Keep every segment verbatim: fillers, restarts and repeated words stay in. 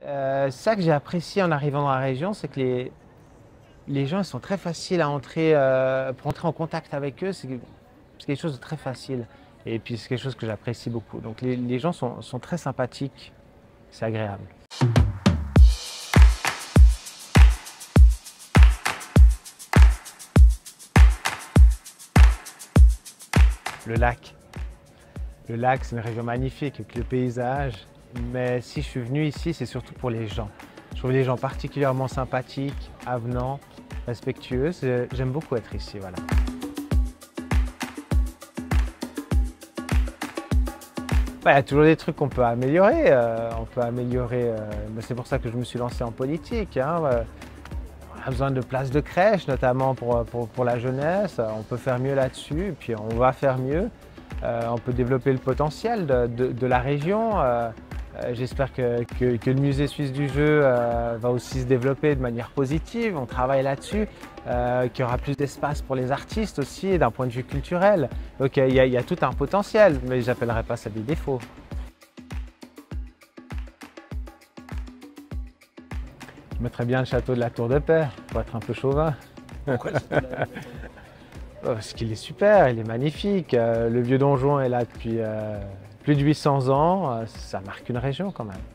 Euh, ça que j'ai apprécié en arrivant dans la région, c'est que les, les gens ils sont très faciles à entrer, euh, pour entrer en contact avec eux, c'est c'est quelque chose de très facile. Et puis c'est quelque chose que j'apprécie beaucoup. Donc les, les gens sont, sont très sympathiques, c'est agréable. Le lac. Le lac, c'est une région magnifique avec le paysage. Mais si je suis venu ici, c'est surtout pour les gens. Je trouve les gens particulièrement sympathiques, avenants, respectueux. J'aime beaucoup être ici, voilà. Bah, il y a toujours des trucs qu'on peut améliorer. Euh, on peut améliorer. Euh, c'est pour ça que je me suis lancé en politique. Hein. Euh, on a besoin de places de crèche, notamment pour, pour, pour la jeunesse. On peut faire mieux là-dessus, et puis on va faire mieux. Euh, on peut développer le potentiel de, de, de la région. Euh, euh, J'espère que, que, que le musée suisse du jeu euh, va aussi se développer de manière positive. On travaille là-dessus, euh, qu'il y aura plus d'espace pour les artistes aussi, d'un point de vue culturel. Donc il y, a, il y a tout un potentiel, mais je n'appellerai pas ça des défauts. Je mettrais bien le château de la Tour de Paix, pour être un peu chauvin. Pourquoi le château de la Tour de Paix? Parce qu'il est super, il est magnifique. Euh, le vieux donjon est là depuis euh, plus de huit cents ans. Euh, ça marque une région quand même.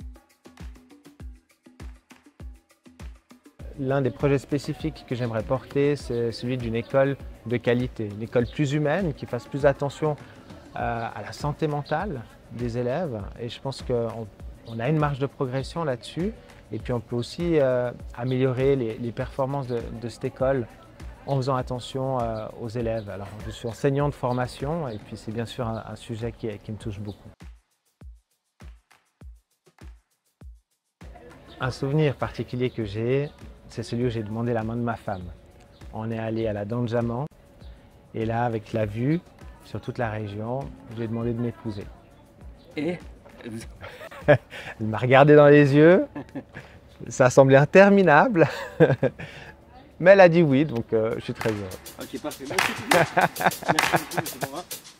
L'un des projets spécifiques que j'aimerais porter, c'est celui d'une école de qualité. Une école plus humaine, qui fasse plus attention euh, à la santé mentale des élèves. Et je pense qu'on on a une marge de progression là-dessus. Et puis on peut aussi euh, améliorer les, les performances de, de cette école en faisant attention euh, aux élèves. Alors, je suis enseignant de formation et puis c'est bien sûr un, un sujet qui, qui me touche beaucoup. Un souvenir particulier que j'ai, c'est celui où j'ai demandé la main de ma femme. On est allé à la Danjaman et là, avec la vue sur toute la région, j'ai demandé de m'épouser. Et elle m'a regardé dans les yeux, ça semblait interminable. Mais elle a dit oui, donc euh, je suis très heureux. Ok, parfait. Merci beaucoup. Merci beaucoup, monsieur Morin.